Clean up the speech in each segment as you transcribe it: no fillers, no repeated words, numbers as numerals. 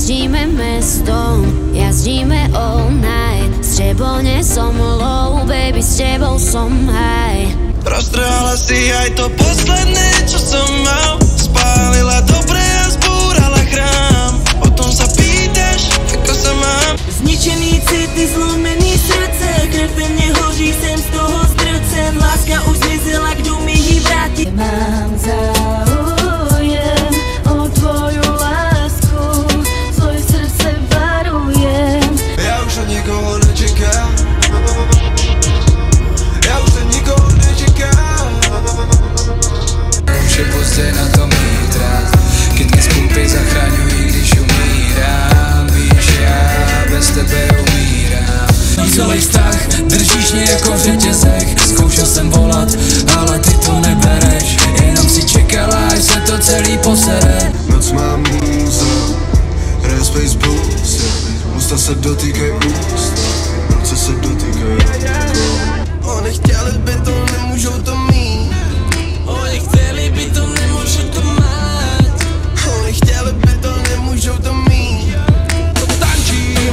Jazdíme mestom, jazdíme all night. S tebou nie som low, baby, s tebou som high. Roztrhala si aj to posledné, čo som mal. Spálila dobre a zbúrala chrám. O tom sa pýtaš, ako sa mám. Zničený city, zlomený srdce, krev ve mne hoří, jsem z toho zdrcen. Láska už zmizela, kdo mi ji vrátí? Mám záujem o tvoju lásku, svoje srdce varujem. Ja už od nikoho nečekám. Ja už od nikoho nečekám. Už je pozdě na to mít rád. Kytky z pumpy zachraňují, když umírám. Víš, já bez tebe umírám. Celý vztah držíš mě jako v řetězech. Zkoušel jsem volat, ale ty to nebereš. Jenom si čekala, až se to celý posere. Noc má můza, Space Blues. Ústa se dotýkají úst, noci se dotýkají. Oni chtěli by to, nemůžou to mít. Oni chtěli by to, nemůžu to mít. Oni chtěli by to, nemůžou to mít. Proto tančím,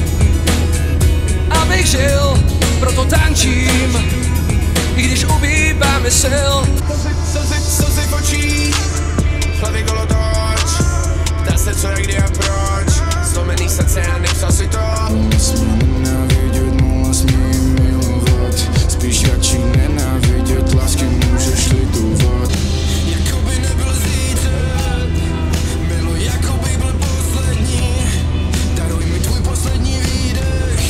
abych žil. Proto tančím, i když ubýváme sil. Slzy v očích, hlavy kolotoč. Ptá se co, jak, kdy a proč. Zlomený srdce a nepsal si to. Jsme nenávidět, mohla s ním milovat. Spíš radši nenávidět, lásky můžeš litovat. Jakoby nebyl zítřek, bylo jakoby byl poslední. Daruj mi tvůj poslední výdech.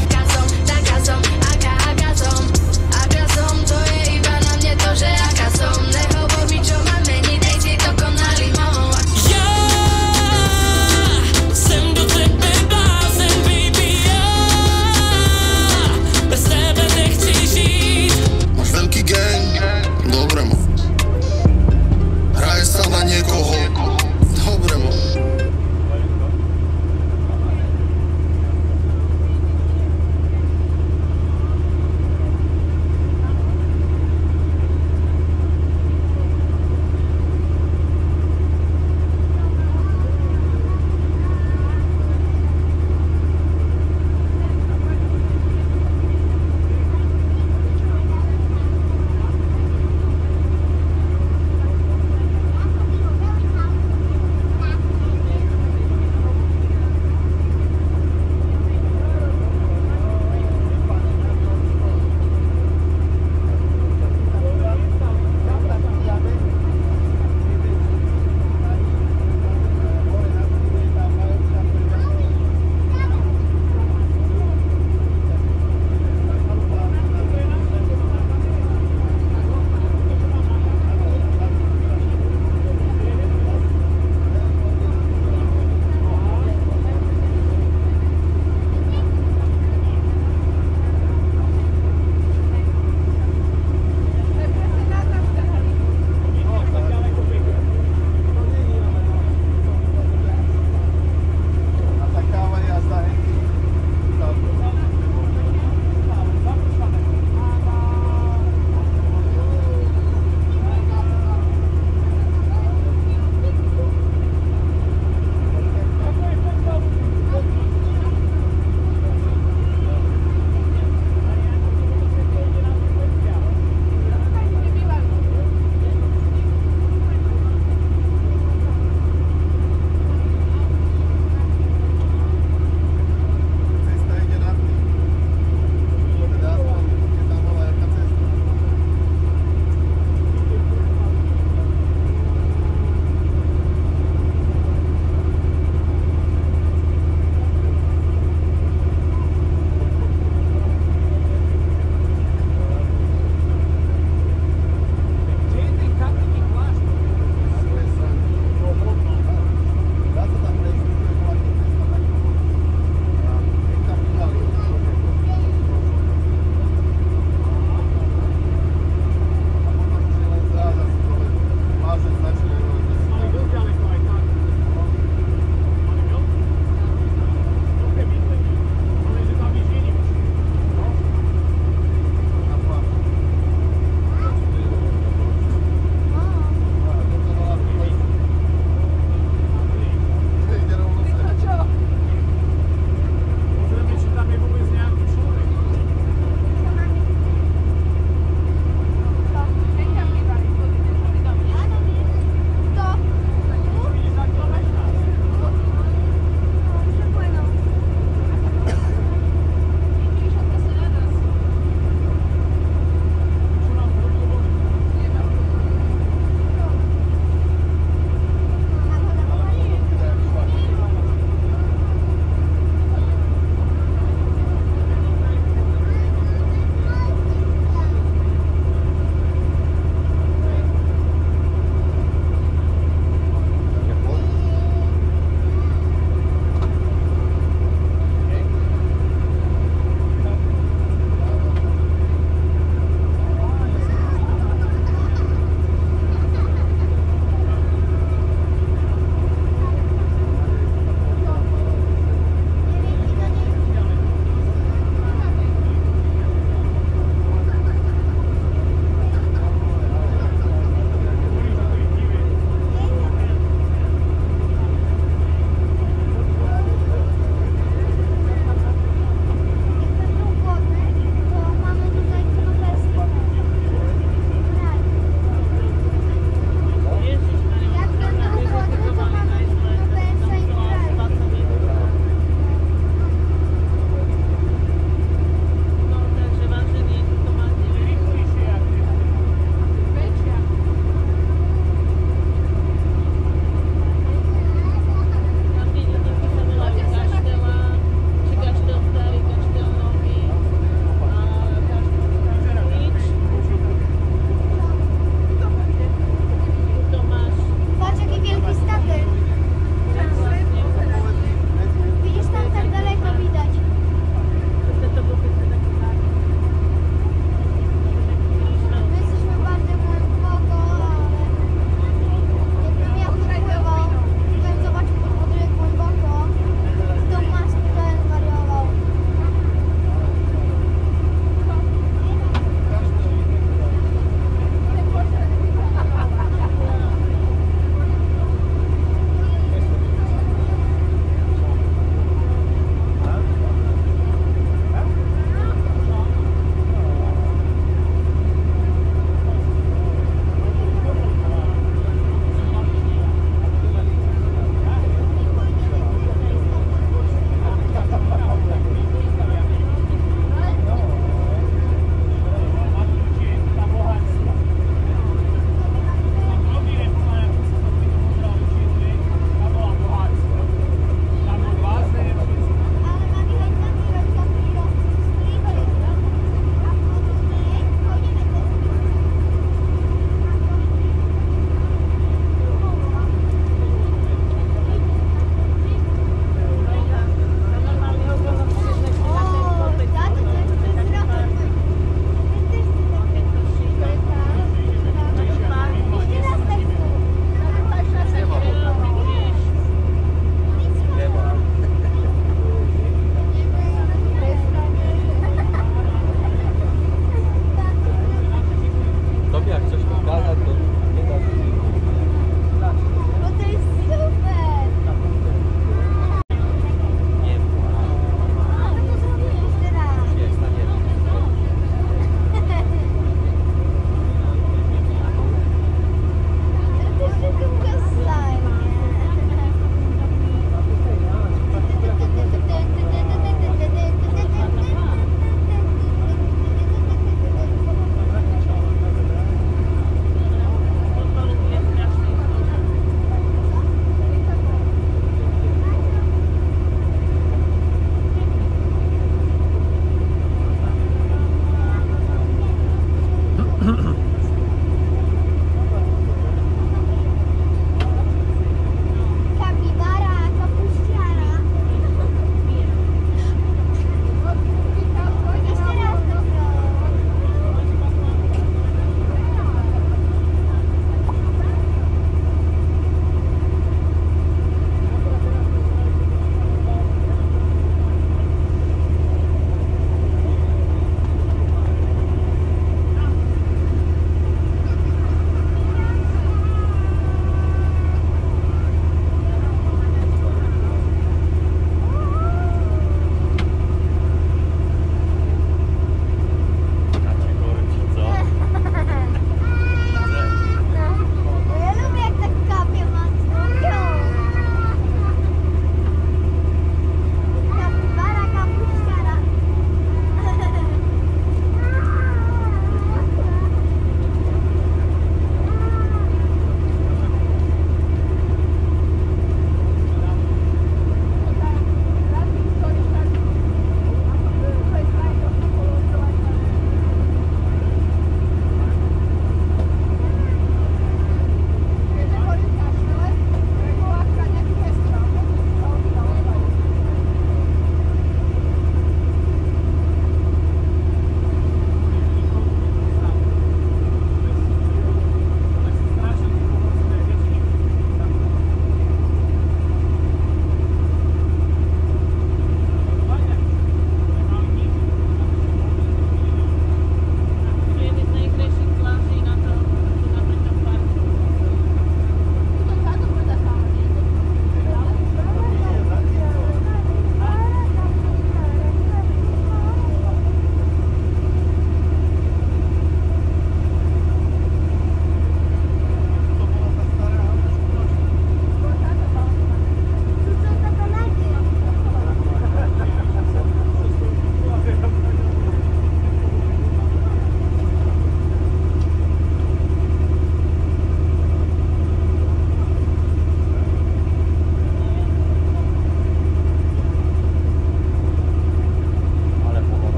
Agazom, to je iba na mne to, že aká som. Nehovor mi, čo mám meniť, dej si to konali mou. Já jsem do tebe blázen, baby, já bez tebe nechci žít.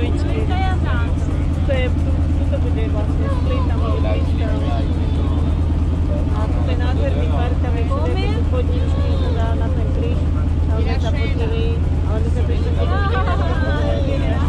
chodničky. Tu to bude vlastne splít, tam bude prístav. A tu je nádherný park, tam je všude chodničky, sa dá na ten kríž, tam sme sa fotili, ale my sme prišli